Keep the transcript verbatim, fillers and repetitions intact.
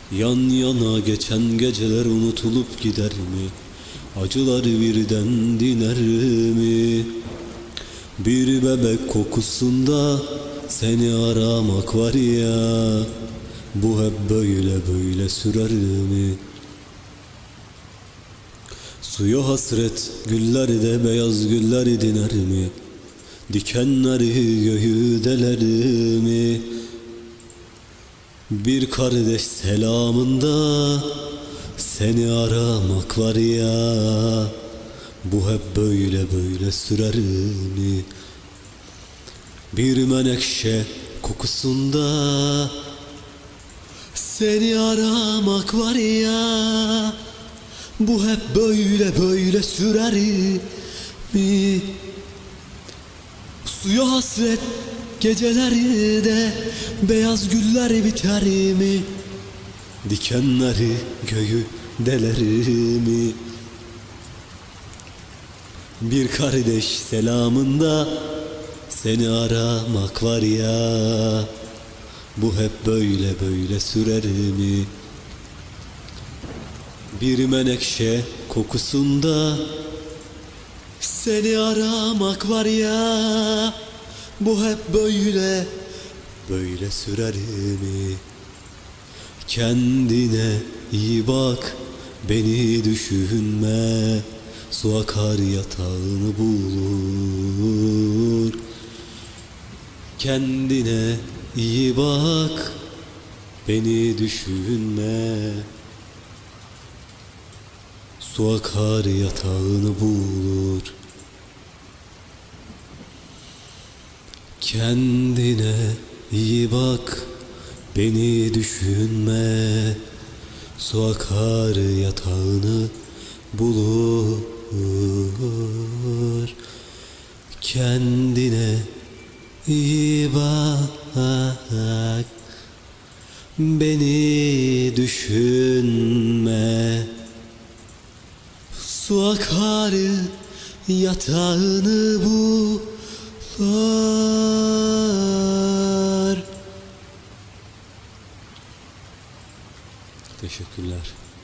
Yan yana geçen geceler unutulup gider mi? Acılar birden diner mi? Bir bebek kokusunda seni aramak var ya, bu hep böyle böyle sürer mi? Suya hasret güllerde beyaz güller diner mi? Dikenleri göğü deler mi? Bir kardeş selamında seni aramak var ya, bu hep böyle böyle sürer mi? Bir menekşe kokusunda seni aramak var ya, bu hep böyle böyle sürer mi? Suya hasret gecelerde beyaz güller biter mi? Dikenleri göğü deler mi? Bir kardeş selamında seni aramak var ya, bu hep böyle böyle sürer mi? Bir menekşe kokusunda seni aramak var ya, bu hep böyle böyle sürer mi? Kendine iyi bak, beni düşünme, su akar yatağını bulur. Kendine iyi bak, beni düşünme, su akar yatağını bulur. Kendine iyi bak, beni düşünme, su akar yatağını bulur. Kendine iyi bak, beni düşünme, su akar yatağını bulur. Teşekkürler.